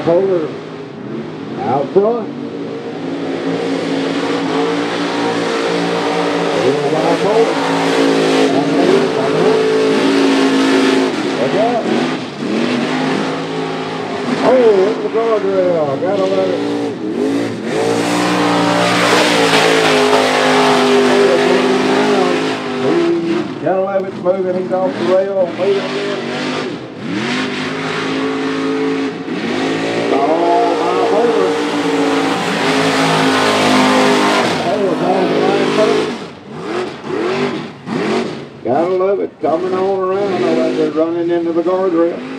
bipolar out front. Little bipolar. Look out. Oh, hit the guardrail. Gotta let it. Gotta let it moving. He's off the rail. Moving again. Gotta love it, coming on around. I like they're running into the guardrail.